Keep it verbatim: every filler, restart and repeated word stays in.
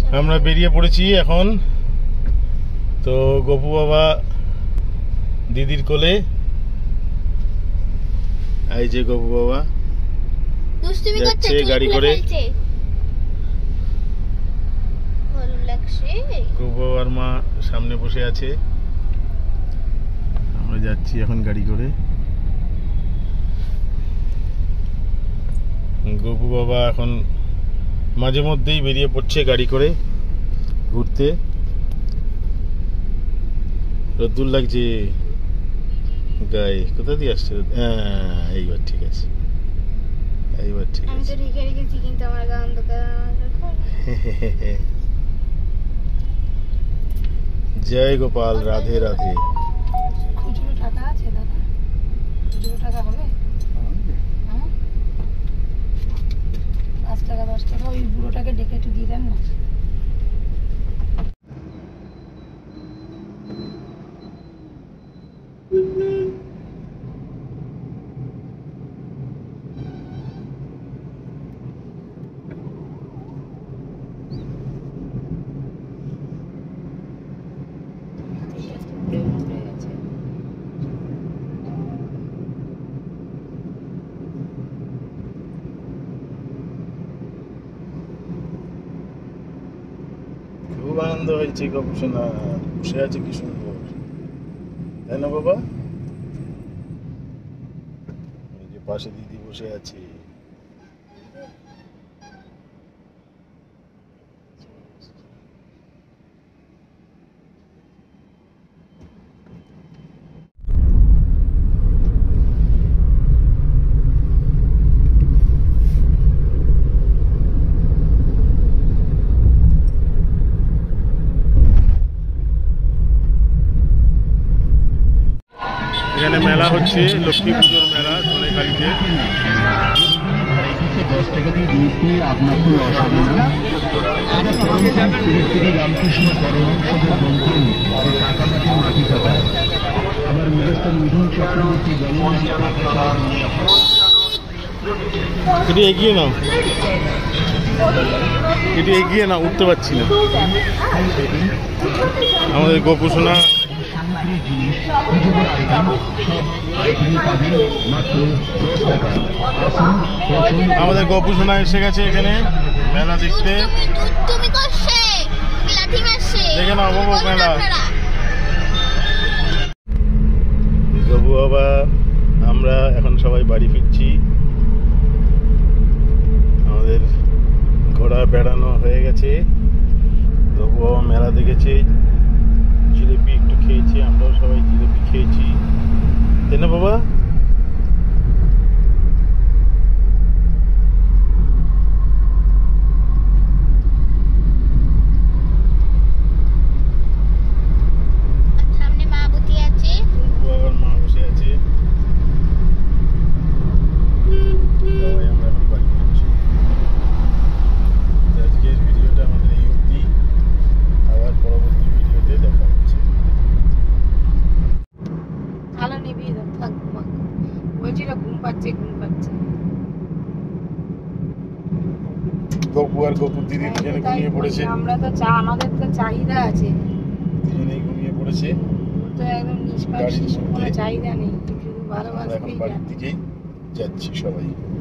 আমরা বেরিয়ে পড়েছি এখন। তো গপু বাবা দিদির কোলে, এই যে গপু বাবা যাচ্ছে গাড়ি করে। গপু বাবার মা সামনে বসে আছে, আমরা যাচ্ছি এখন গাড়ি করে। গপু বাবা এখন মাঝে মধ্যেই বেরিয়ে পড়ছে গাড়ি করে ঘুরতে। রোদ্দুর লাগছে গায়ে। কোথা দিয়ে আসছে? হ্যাঁ, এইবার ঠিক আছে, এইবার ঠিক আছে। জয় গোপাল, রাধে রাধে। খুচরো টাকা আছে দাদা? খুচরো টাকা হবে? পাঁচ টাকা দশ টাকা ওই বুড়োটাকে ডেকে একটু দিয়ে দেন না। খুব আনন্দ হয়েছে গবেষণা, বসে আছে কি সুন্দর, তাই না বাবা? এই যে পাশে দিদি বসে আছে। এখানে মেলা হচ্ছে, লক্ষ্মী পুজোর মেলা ধনেখালিতে। একটু এগিয়ে নাও, একটু এগিয়ে নাও, উঠতে পারছি না। আমাদের গপু সোনা আমাদের গপু সোনা এসে গেছে এখানে মেলা দেখতে। দেখে নাও বাবু মেলা। গপু বাবা আমরা এখন সবাই বাড়ি ফিরছি। আমাদের ঘোড়া বেড়ানো হয়ে গেছে। গপু বাবা মেলা দেখেছে, জিলিপি একটু খেয়েছি, আমরাও সবাই জিলিপি খেয়েছি, তাই না বাবা? সামনে মা বসে আছে, বাবার মা বসে আছে। সবাই আমরা এখন বাড়ি ফিরছি। আজকের ভিডিওটা আমাদের এই অবধি, আবার পরবর্তী ভিডিওতে দেখা হচ্ছে। আলো নিভিয়ে দাও, থাক মা বলছিল ঘুম পাচ্ছে ঘুম পাচ্ছে। গপু আর গপু দিদি দুজনে ঘুমিয়ে পড়েছে। আমরা তো চা, আমাদের তো চাহিদা আছে, দুজনেই ঘুমিয়ে পড়েছে। তো একদম নিষ্পাপ, কোনো চাহিদা নেই, শুধু ভালোবাসা। এখন বাড়ির দিকেই যাচ্ছি সবাই।